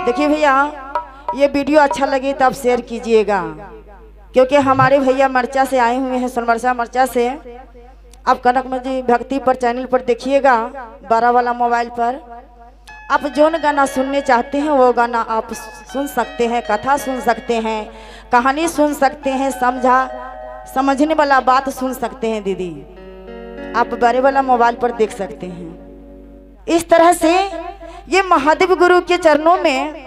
देखिए भैया, ये वीडियो अच्छा लगे तो आप शेयर कीजिएगा, क्योंकि हमारे भैया मरचा से आए हुए हैं, सोनमरसा मरचा से। आप कनक जी भक्ति पर चैनल पर देखिएगा, 12 वाला मोबाइल पर। आप जो गाना सुनने चाहते हैं वो गाना आप सुन सकते हैं, कथा सुन सकते हैं, कहानी सुन सकते हैं, समझने वाला बात सुन सकते हैं। दीदी आप 12 वाला मोबाइल पर देख सकते हैं। इस तरह से ये महादेव गुरु के चरणों में।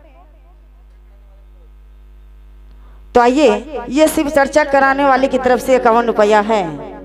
तो आइए, ये शिव चर्चा कराने वाले की तरफ से 51 रुपया है।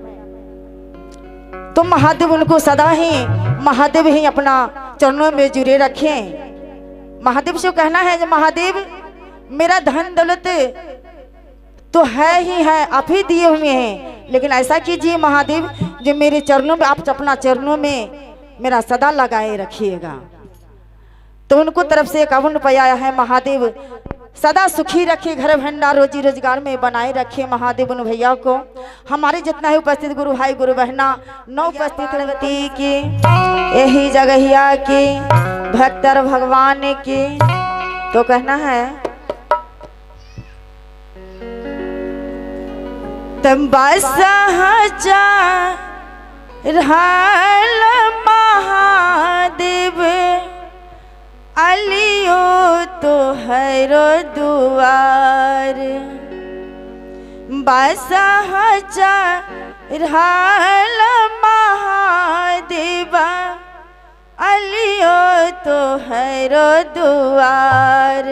तो महादेव उनको सदा ही महादेव ही अपना चरणों में जुड़े रखें। महादेव से कहना है कि महादेव मेरा धन दौलत तो है ही है, आप ही दिए हुए हैं, लेकिन ऐसा कीजिए महादेव जो मेरे चरणों में, आप अपना चरणों में मेरा सदा लगाए रखिएगा। तो उनको तरफ से 51 रुपया है। महादेव सदा सुखी रखे, घर भंडार रोजी रोजगार में बनाए रखे महादेव उन भैया को। हमारे जितना है उपस्थित गुरु भाई गुरु बहना नौ उपस्थित लगती की यही जगहिया की भक्तर भगवान की। तो कहना है तम महादेव अलियो तो हैरो दुआर बसहचारल महादेव अलियो तो हैरो दुआर।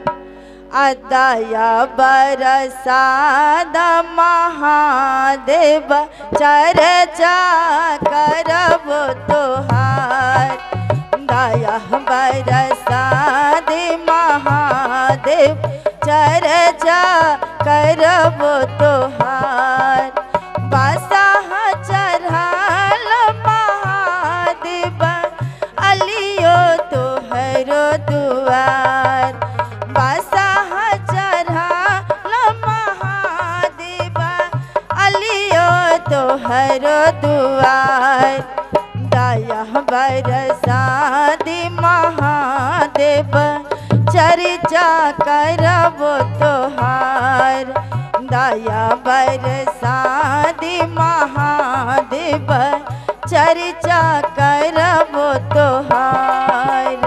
अदया बरसाद महादेव चर्चा करब तोहार। दया बरसाद महादेव चर्चा करब तोहार। बसह चढ़ल महादेव अलियो तोहरो दुआर। बसह चढ़ल महादेव अलियो तोहरो दुआर। दया बरसाद महादेव चर्चा करब तोहार। दया बरसाद महादेव चर्चा करब तोहार।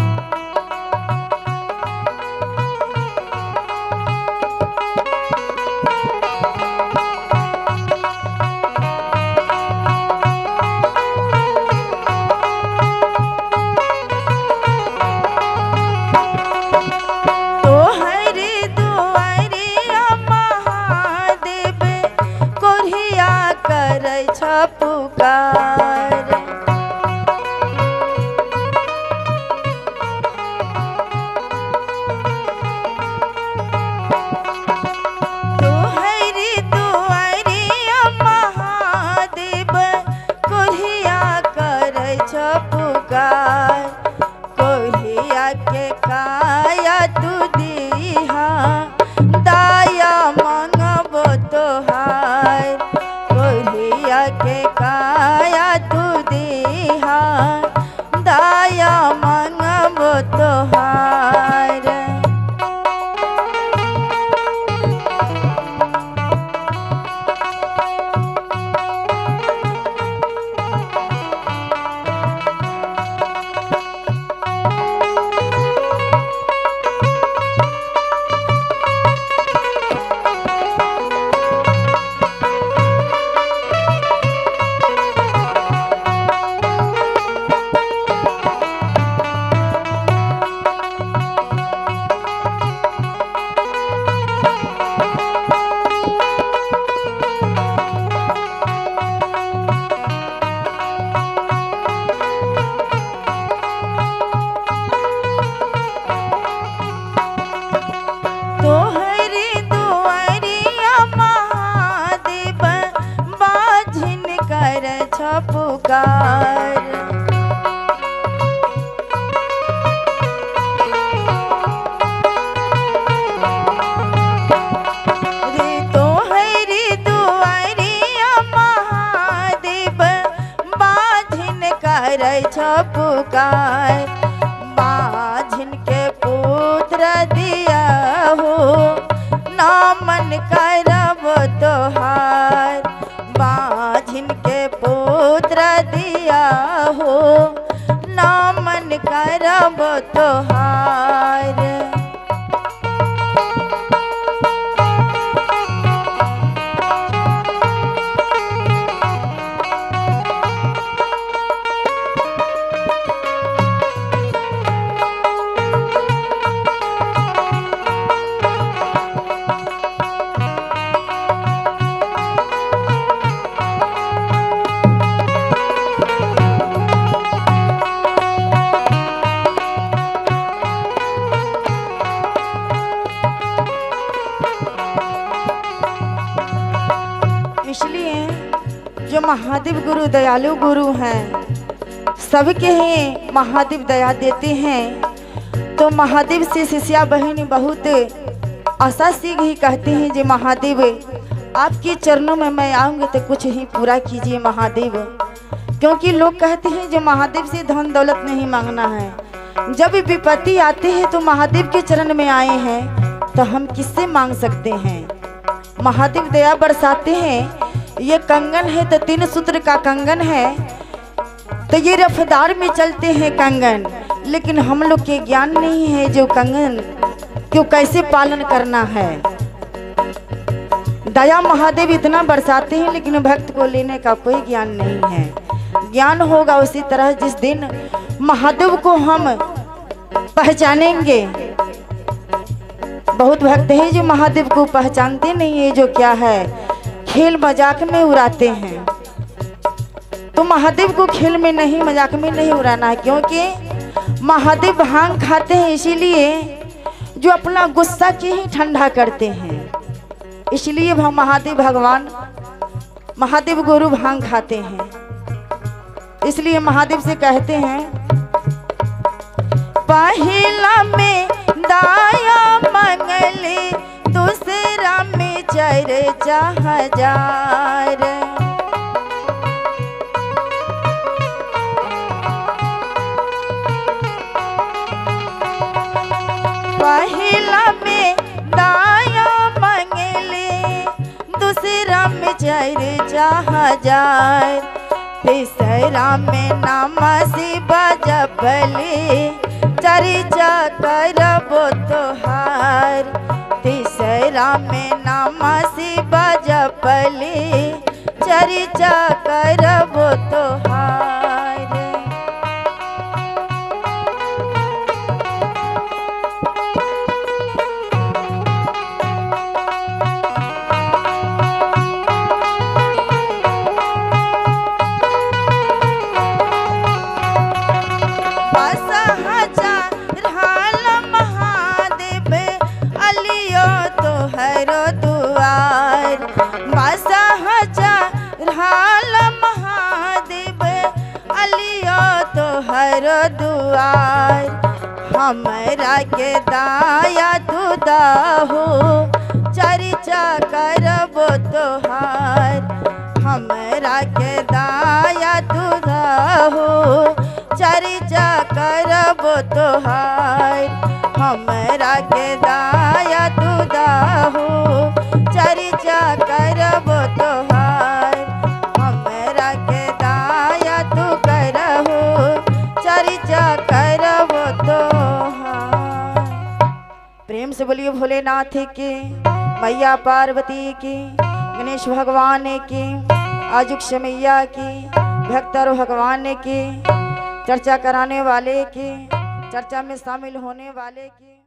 पुकार तोहरी दुआरिया महादेव कोहिया करे छ पुकार। कोहिया के काया तू दीहा दया मंगबो तोहार। कोहिया के काया तू दीहा दया मंगबो तोहार। करब तोहार, बाझिन के पुत्र दिया हो, नामन करब तोहार। इसलिए जो महादेव गुरु दयालु गुरु हैं, सबके ही महादेव दया देते हैं। तो महादेव से शिष्या बहन बहुत आशा से ही कहते हैं जो महादेव आपके चरणों में मैं आऊँगी तो कुछ ही पूरा कीजिए महादेव। क्योंकि लोग कहते हैं जो महादेव से धन दौलत नहीं मांगना है। जब विपत्ति आते हैं तो महादेव के चरण में आए हैं तो हम किससे मांग सकते हैं। महादेव दया बरसाते हैं। ये कंगन है तो 3 सूत्र का कंगन है, तो ये रफ्तार में चलते हैं कंगन, लेकिन हम लोग के ज्ञान नहीं है जो कंगन क्यों कैसे पालन करना है। दया महादेव इतना बरसाते हैं लेकिन भक्त को लेने का कोई ज्ञान नहीं है। ज्ञान होगा उसी तरह जिस दिन महादेव को हम पहचानेंगे। बहुत भक्त हैं जो महादेव को पहचानते नहीं है, जो क्या है खेल मजाक में उड़ाते हैं। तो महादेव को खेल में नहीं मजाक में नहीं उड़ाना है, क्योंकि महादेव भांग खाते हैं, इसीलिए जो अपना गुस्सा के ही ठंडा करते हैं। इसलिए महादेव भगवान महादेव गुरु भांग खाते हैं। इसलिए महादेव से कहते हैं पहला में दाया मंगले, दूसरा में चर्चा हजार। पहला में दाया मंगले, दूसरा में चर्चा हजार, तीसरा में नाम शिव जपले, चर्चा करब तोहार। तीसरा में नाम शिव जपले, चर्चा करब तोहार। हर दुआर हमरा के दाया तू दाहो, चर्चा करब तोहार। हमरा के दाया तू दाहो, चर्चा करब तोहार। हमरा के दाया तू दाहो, चर्चा करब तोहार। हमरा के दाया तू करहो, चर्चा करब तोहार। प्रेम से बोलिए भोलेनाथ की, मैया पार्वती की, गणेश भगवान की, आजुक मैया की, भक्तर भगवान की, चर्चा कराने वाले की, चर्चा में शामिल होने वाले की।